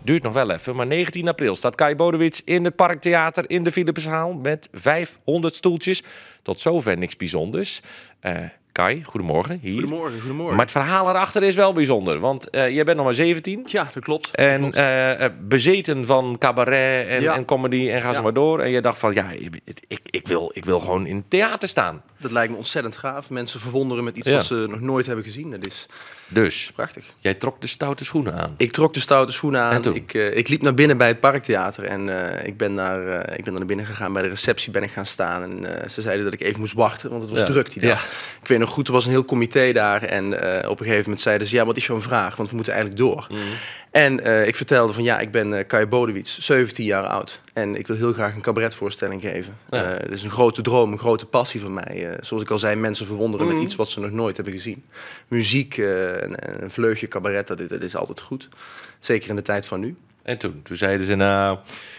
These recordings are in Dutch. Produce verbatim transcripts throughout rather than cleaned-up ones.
duurt nog wel even, maar negentien april staat Kai Bodewits in het Parktheater in de Philipszaal met vijfhonderd stoeltjes. Tot zover niks bijzonders. Uh, Kai, goedemorgen. Hier. Goedemorgen, goedemorgen. Maar het verhaal erachter is wel bijzonder, want uh, jij bent nog maar zeventien. Ja, dat klopt. Dat en klopt. Uh, bezeten van cabaret en, ja. en comedy en ga ja. zo maar door. En je dacht van, ja, ik, ik, wil, ik wil gewoon in het theater staan. Dat lijkt me ontzettend gaaf. Mensen verwonderen met iets ja. wat ze nog nooit hebben gezien. Dat is dus prachtig. Jij trok de stoute schoenen aan. Ik trok de stoute schoenen aan. En toen? Ik, uh, ik liep naar binnen bij het Parktheater. En uh, ik, ben naar, uh, ik ben naar binnen gegaan. Bij de receptie ben ik gaan staan. En uh, ze zeiden dat ik even moest wachten, want het was ja. druk die dag. Ja. Ik weet nog goed, er was een heel comité daar. En uh, op een gegeven moment zeiden ze, ja, wat is jouw vraag? Want we moeten eigenlijk door. Mm. En uh, ik vertelde van, ja, ik ben uh, Kai Bodewits, zeventien jaar oud. En ik wil heel graag een cabaretvoorstelling geven. Ja. Uh, dat is een grote droom, een grote passie van mij. Uh, zoals ik al zei, mensen verwonderen mm. met iets wat ze nog nooit hebben gezien. Muziek, uh, een, een vleugje cabaret, dat is, dat is altijd goed. Zeker in de tijd van nu. En toen? Toen zeiden ze, nou,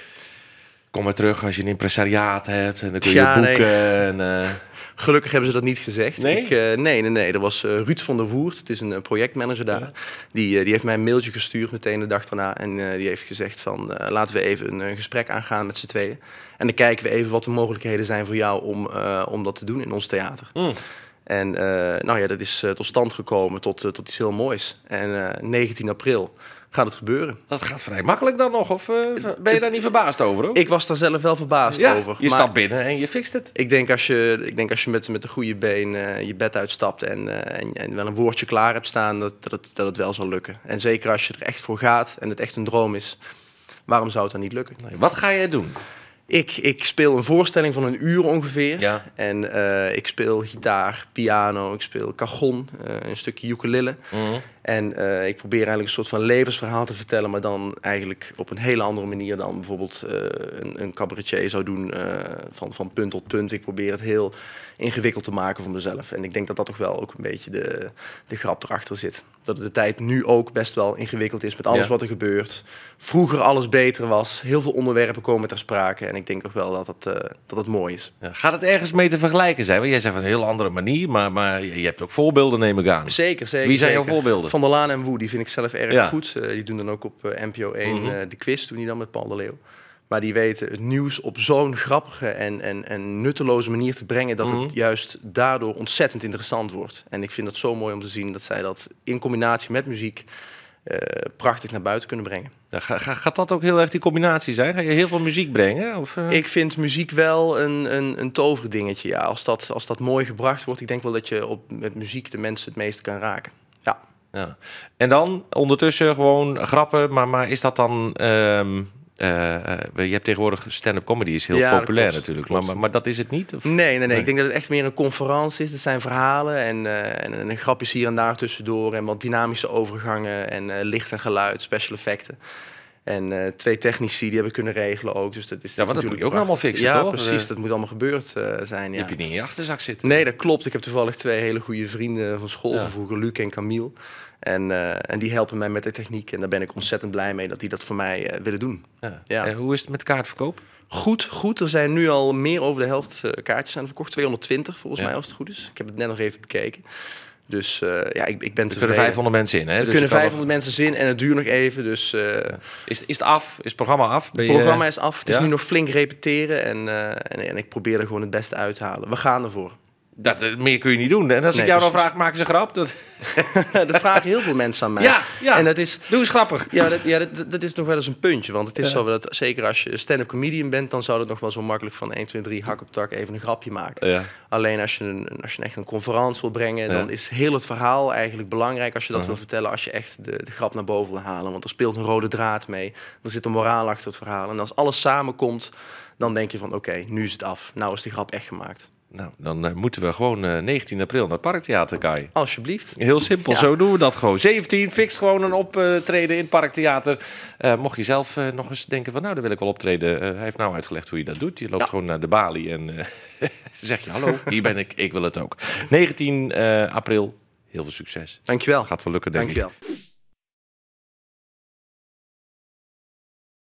kom maar terug als je een impresariaat hebt. En dan kun je ja, boeken. Nee. En, uh... Gelukkig hebben ze dat niet gezegd. Nee? Ik, uh, nee, nee, nee. Er was uh, Ruud van der Woert, het is een uh, projectmanager daar. Ja. Die, uh, die heeft mij een mailtje gestuurd meteen de dag daarna. En uh, die heeft gezegd van, uh, laten we even een, een gesprek aangaan met z'n tweeën. En dan kijken we even wat de mogelijkheden zijn voor jou om, uh, om dat te doen in ons theater. Mm. En uh, nou ja, dat is uh, tot stand gekomen tot, uh, tot iets heel moois. En uh, negentien april gaat het gebeuren. Dat gaat vrij makkelijk dan nog, of uh, ben je daar niet verbaasd over? Hoor? Ik was daar zelf wel verbaasd ja, over. Je stapt binnen en je fixt het. Ik denk als je, ik denk als je met, met een goede been uh, je bed uitstapt en, uh, en, en wel een woordje klaar hebt staan, dat, dat, het, dat het wel zal lukken. En zeker als je er echt voor gaat en het echt een droom is, waarom zou het dan niet lukken? Nee, wat ga je doen? Ik, ik speel een voorstelling van een uur ongeveer. Ja. En uh, ik speel gitaar, piano, ik speel cajon, uh, een stukje ukulele. Mm-hmm. En uh, ik probeer eigenlijk een soort van levensverhaal te vertellen, maar dan eigenlijk op een hele andere manier dan bijvoorbeeld uh, een, een cabaretier zou doen, uh, van, van punt tot punt. Ik probeer het heel ingewikkeld te maken voor mezelf. En ik denk dat dat toch wel ook een beetje de, de grap erachter zit. Dat de tijd nu ook best wel ingewikkeld is met alles ja. wat er gebeurt. Vroeger alles beter was, heel veel onderwerpen komen ter sprake. En ik denk toch wel dat het, uh, dat het mooi is. Ja, gaat het ergens mee te vergelijken zijn? Want jij zegt van een heel andere manier, maar, maar je hebt ook voorbeelden, neem ik aan. Zeker, zeker. Wie zijn zeker. jouw voorbeelden? Van der Laan en Woe, die vind ik zelf erg ja. goed. Uh, die doen dan ook op uh, N P O één mm-hmm. uh, de quiz, doen die dan met Paul de Leeuw. Maar die weten het nieuws op zo'n grappige en, en, en nutteloze manier te brengen, dat mm-hmm. het juist daardoor ontzettend interessant wordt. En ik vind het zo mooi om te zien dat zij dat in combinatie met muziek uh, prachtig naar buiten kunnen brengen. Ja, ga, ga, gaat dat ook heel erg die combinatie zijn? Ga je heel veel muziek brengen? Of, uh... Ik vind muziek wel een, een, een toverdingetje. Ja. Als, dat, als dat mooi gebracht wordt, ik denk wel dat je op, met muziek de mensen het meest kan raken. Ja. Ja. En dan ondertussen gewoon grappen, maar, maar is dat dan... Um... Uh, uh, je hebt tegenwoordig stand-up comedy, is heel ja, populair klopt, natuurlijk. klopt. Maar, maar, maar dat is het niet? Of? Nee, nee, nee, nee. Ik denk dat het echt meer een conferentie is. Het zijn verhalen en, uh, en, en een grapjes hier en daar tussendoor. En wat dynamische overgangen en uh, licht en geluid, special effecten. En uh, twee technici die hebben kunnen regelen ook. Dus dat is ja, want dat moet je ook allemaal fixen, ja, toch? precies. Dat moet allemaal gebeurd uh, zijn. Ja. Die heb je niet in je achterzak zitten. Nee, dat klopt. Ik heb toevallig twee hele goede vrienden van school van ja. vroeger, Luc en Camille. En, uh, en die helpen mij met de techniek. En daar ben ik ontzettend blij mee dat die dat voor mij uh, willen doen. Ja. Ja. En hoe is het met kaartverkoop? Goed, goed. Er zijn nu al meer over de helft uh, kaartjes aan verkocht. tweehonderdtwintig volgens ja. mij, als het goed is. Ik heb het net nog even bekeken. Dus uh, ja, ik, ik ben tevreden. Er kunnen vijfhonderd mensen in, hè? Er dus kunnen vijfhonderd nog... mensen in en het duurt nog even. Dus, uh, ja. is, is het af? Is het programma af? Ben het programma je... is af. Het ja? is nu nog flink repeteren. En, uh, en, en ik probeer er gewoon het beste uit te halen. We gaan ervoor. Dat, meer kun je niet doen. En als nee, ik jou precies. dan vraag, maken ze grap? Dat... dat vragen heel veel mensen aan mij. Ja, ja. En dat is, doe eens grappig. Ja, dat, ja dat, dat is nog wel eens een puntje. Want het is ja. zo dat zeker als je stand-up comedian bent, dan zou het nog wel zo makkelijk van één, twee, drie hak op tak even een grapje maken. Ja. Alleen als je, een, als je echt een conferentie wil brengen, ja. dan is heel het verhaal eigenlijk belangrijk als je dat uh-huh. wil vertellen, als je echt de, de grap naar boven wil halen. Want er speelt een rode draad mee. Er zit een moraal achter het verhaal. En als alles samenkomt, dan denk je van oké, okay, nu is het af. Nou is die grap echt gemaakt. Nou, dan uh, moeten we gewoon uh, negentien april naar het Parktheater, Kai. Alsjeblieft. Heel simpel, ja. Zo doen we dat gewoon. zeventien, fixt gewoon een optreden in het Parktheater. Uh, mocht je zelf uh, nog eens denken van, nou, daar wil ik wel optreden. Uh, hij heeft nou uitgelegd hoe je dat doet. Je loopt ja. gewoon naar de balie en uh, zeg je, hallo, hier ben ik, ik wil het ook. negentien april, heel veel succes. Dankjewel. Gaat wel lukken, denk Dankjewel. ik.